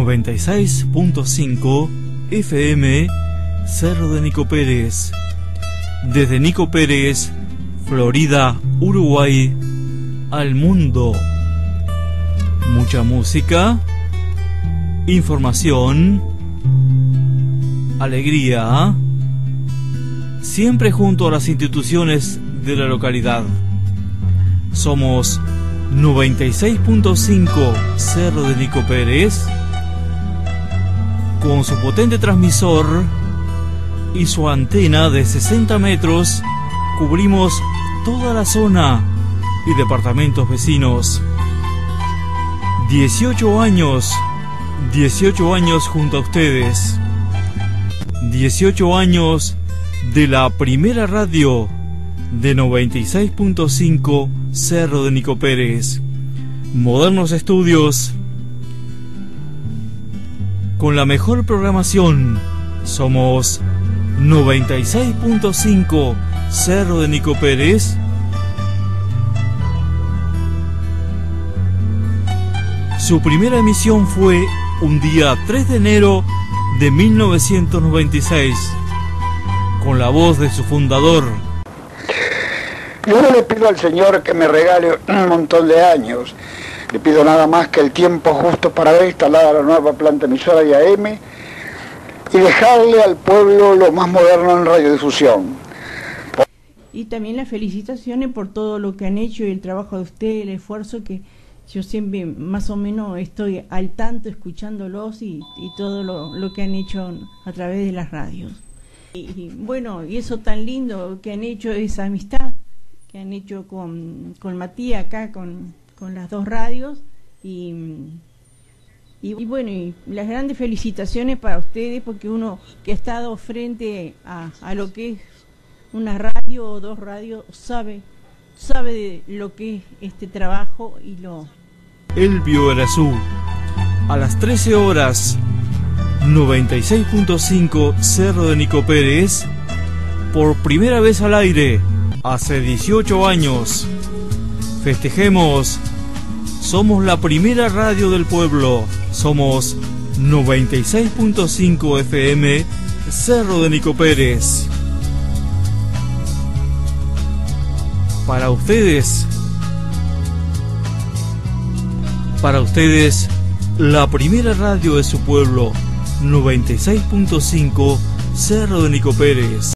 96.5 FM Cerro de Nico Pérez. Desde Nico Pérez, Florida, Uruguay, al mundo. Mucha música, información, alegría, siempre junto a las instituciones de la localidad. Somos 96.5 Cerro de Nico Pérez, con su potente transmisor y su antena de 60 metros, cubrimos toda la zona y departamentos vecinos. 18 años junto a ustedes. 18 años de la primera radio de 96.5 Cerro de Nico Pérez. Modernos estudios con la mejor programación. Somos 96.5 Cerro de Nico Pérez. Su primera emisión fue un día 3 de enero de 1996, con la voz de su fundador. Yo no le pido al Señor que me regale un montón de años. Le pido nada más que el tiempo justo para ver instalada la nueva planta emisora de AM y dejarle al pueblo lo más moderno en radiodifusión. Y también las felicitaciones por todo lo que han hecho y el trabajo de usted, el esfuerzo que yo siempre más o menos estoy al tanto escuchándolos y todo lo que han hecho a través de las radios. Y bueno, y eso tan lindo que han hecho, esa amistad que han hecho con Matías acá, con las dos radios, y bueno, y las grandes felicitaciones para ustedes, porque uno que ha estado frente a lo que es una radio o dos radios sabe de lo que es este trabajo y lo... Elvio Erazú, a las 13 horas, 96.5 Cerro de Nico Pérez, por primera vez al aire, hace 18 años. Festejemos, somos la primera radio del pueblo, somos 96.5 FM Cerro de Nico Pérez. Para ustedes, la primera radio de su pueblo, 96.5 Cerro de Nico Pérez.